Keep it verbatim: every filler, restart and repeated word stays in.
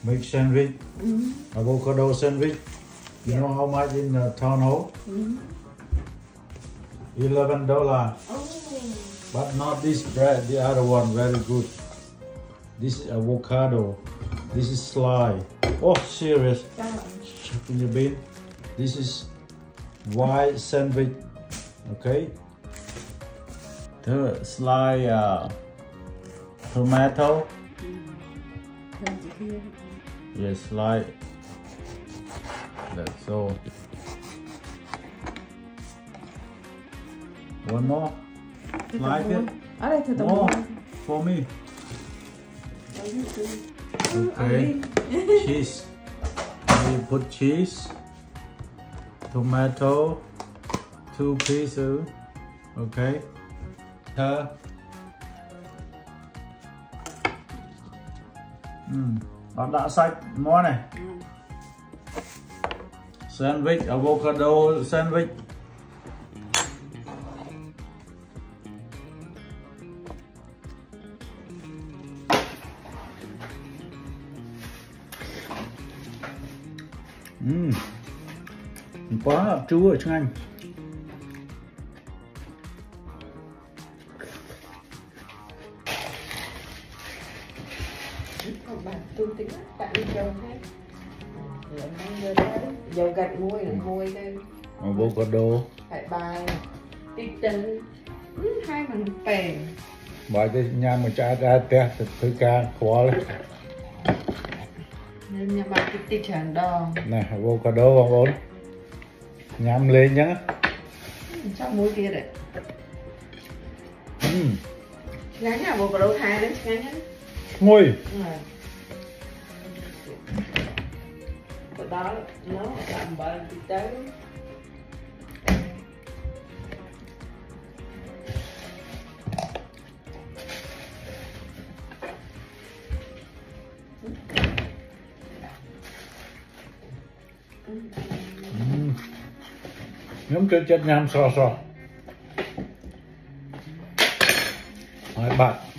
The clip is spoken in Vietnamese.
make sandwich, Mm-hmm. avocado sandwich. You Yeah. know how much in uh, town hall? Mm-hmm. Eleven dollar. Oh. But not this bread. The other one very good. This is avocado. This is sly. Oh, serious. Chuck in the bin. This is white sandwich. Okay. The sly uh, tomato. Yes, sly. That's so. One more. Like it? Ở đây thử More for me. Okay. Cheese. We put cheese, tomato, two pieces. Okay. Her. Mm. Bạn đã sạch món này. Sandwich, avocado sandwich. Ừm, có hạt chú ở trong anh. Bạn tu tính bạn đi trồng hết. Dầu gạch muối là muối đây. Avocado. Phải bài tí chân hai bằng bèn. Bài cái nhà mà cha ra té thứ ca khó lên. Nên nhà bạn tí tí tràn đo. Này avocado bằng bốn. Nhắm lên nhá. Sao muối kia đấy? Ừm. Ngắn avocado thái đấy, ngắn nhá. Ngồi. Ừ. Cái đó nó làm bệnh tí tới. Ừm. Nhóm trên chất nhám so so. Hỏi bạn.